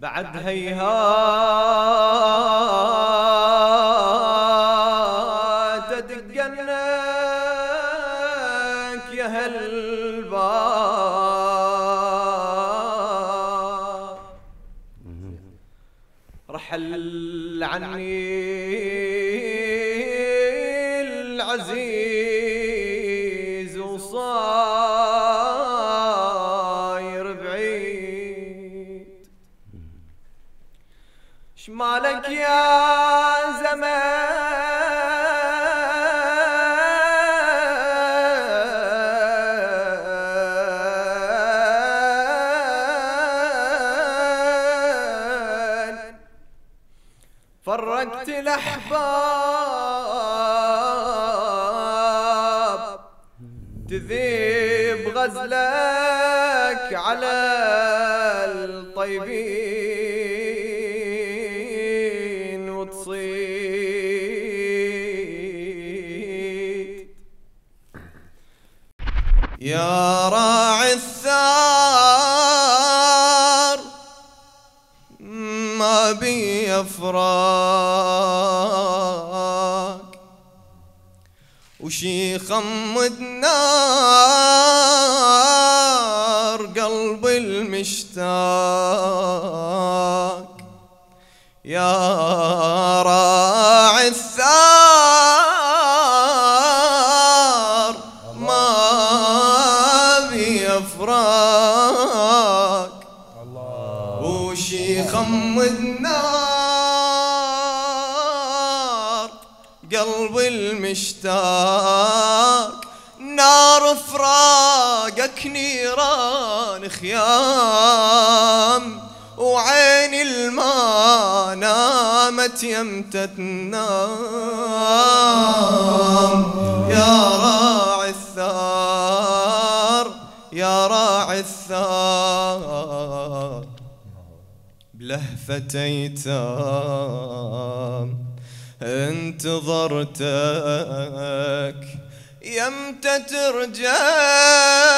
بعد هيهات ادقنك يا هالباب، رحل عني العزيز وصاير بعيد. شمالك يا زمان، فرقت الأحباب، تذيب غزلك على الطيبين وتصيد. يا راعي الثار ما بي افراق، وشي خمد نار قلب المشتاق. يا راعي الثار ما بي افراق، وشي خمد نار قلب المشتاق. نار فراقك نيران خيام، وعين الما نامت يمتى تنام. يا راعي الثار يا راعي الثار، بلهفة ايتام انتظرتك يمتى ترجع